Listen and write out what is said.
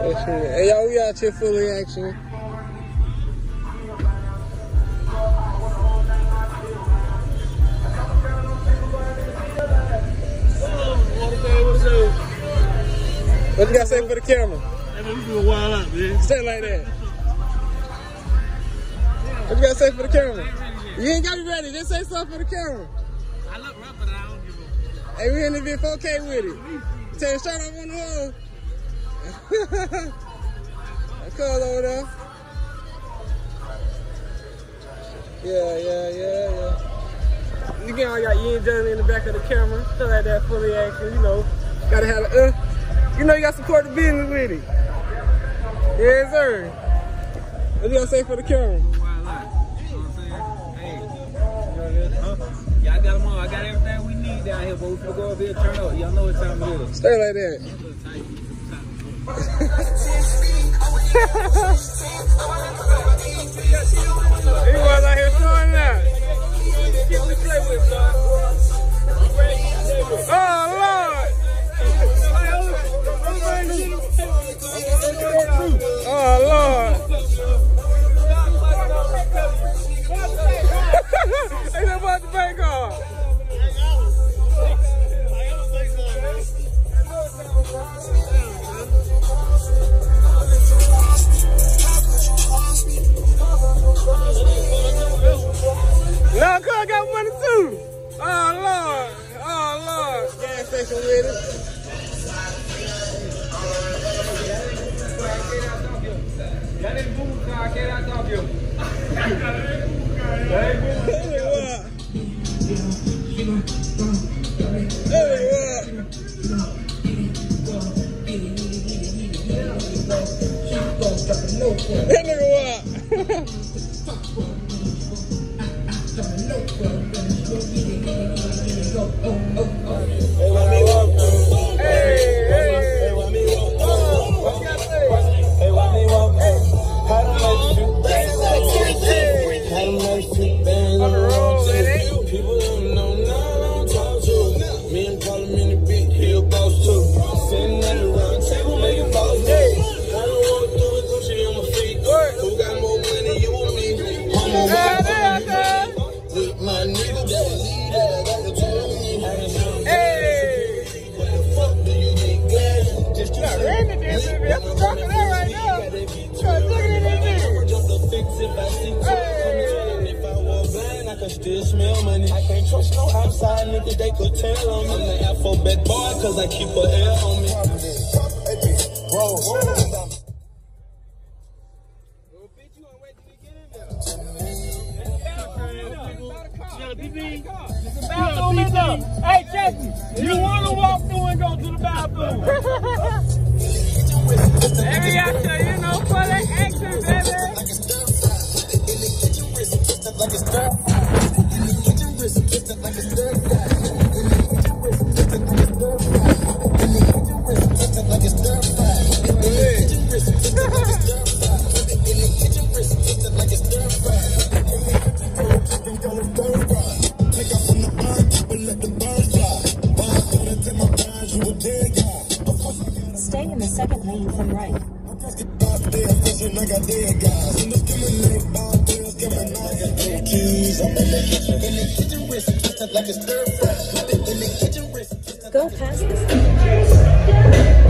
Hey, y'all, we out here fully action. What you got to say for the camera? Hey, man, we doing wild out, man. Stay like that. What you got to say for the camera? You ain't got to be ready. Just say something for the camera. I look rough, but I don't give a... Hey, we in the bit 4K with it. Tell you straight up on the hole. That cuz over there. Yeah. You get all got Ian Johnny in the back of the camera. Show like that fully action, you know. Gotta have a you know you got to support the business with it. Yes, sir. What you gonna say for the camera? Y'all got them all. I got everything we need down here, but we finna go up here and turn up. Y'all know what time it is. Stay like that. You was out here showing that. Oh, Lord. Oh, Lord. Hey, that about the bank card. No, cuz I got money too. Oh, Lord. Oh, Lord. Gas station with it. Y'all didn't move, so I can't talk to you. That nigga what? Still smell money. I can't trust no outside niggas, they could tell on me. I'm the alphabet boy, cause I keep a L on me. Hey, check me. You want to walk through and go to the bathroom? Every actor, you know, for the action, baby. Like a stir. Stay in the second lane from right. Go past this.